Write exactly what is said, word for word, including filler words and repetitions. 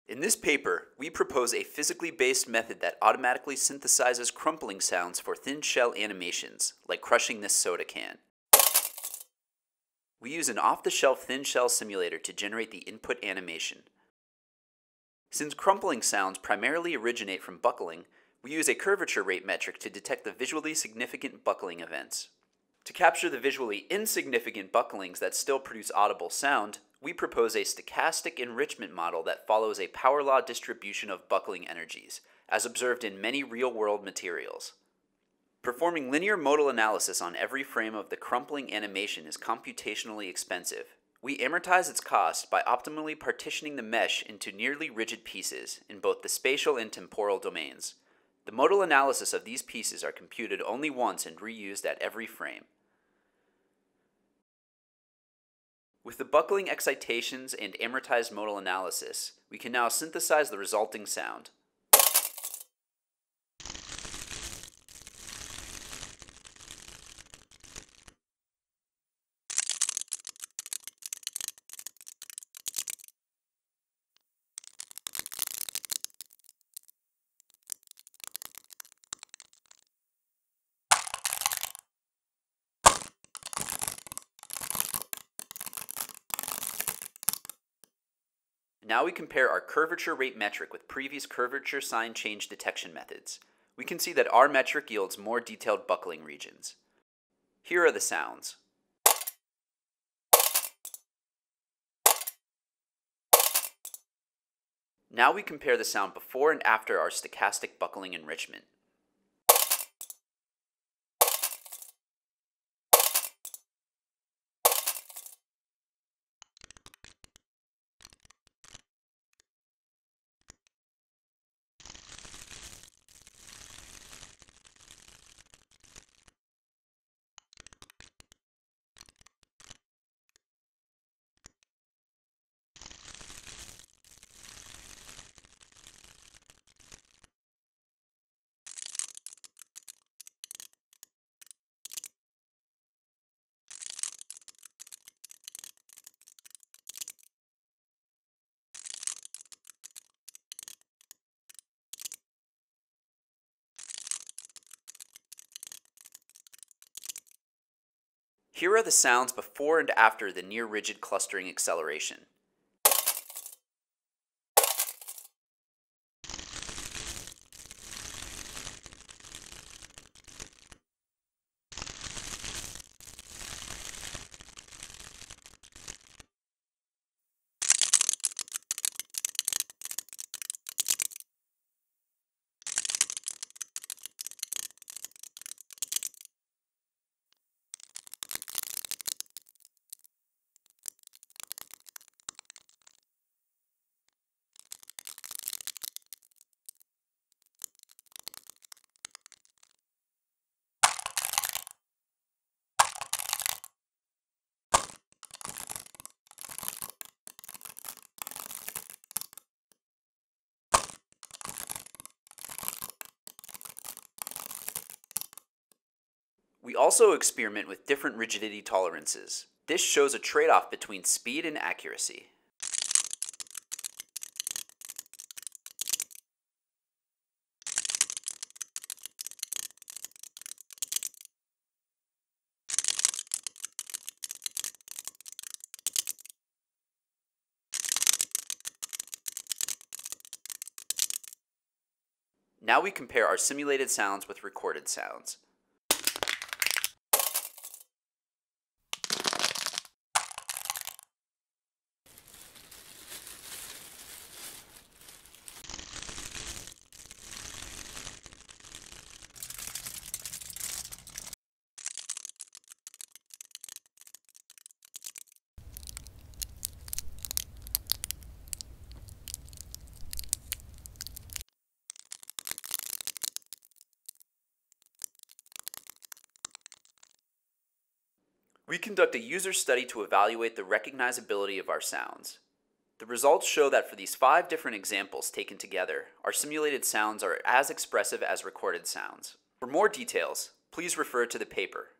In this paper, we propose a physically based method that automatically synthesizes crumpling sounds for thin shell animations, like crushing this soda can. We use an off-the-shelf thin shell simulator to generate the input animation. Since crumpling sounds primarily originate from buckling, we use a curvature rate metric to detect the visually significant buckling events. To capture the visually insignificant bucklings that still produce audible sound, we propose a stochastic enrichment model that follows a power law distribution of buckling energies, as observed in many real-world materials. Performing linear modal analysis on every frame of the crumpling animation is computationally expensive. We amortize its cost by optimally partitioning the mesh into nearly rigid pieces in both the spatial and temporal domains. The modal analysis of these pieces are computed only once and reused at every frame. With the buckling excitations and amortized modal analysis, we can now synthesize the resulting sound. Now we compare our curvature rate metric with previous curvature sign change detection methods. We can see that our metric yields more detailed buckling regions. Here are the sounds. Now we compare the sound before and after our stochastic buckling enrichment. Here are the sounds before and after the near-rigid clustering acceleration. We also experiment with different rigidity tolerances. This shows a trade-off between speed and accuracy. Now we compare our simulated sounds with recorded sounds. We conduct a user study to evaluate the recognizability of our sounds. The results show that for these five different examples taken together, our simulated sounds are as expressive as recorded sounds. For more details, please refer to the paper.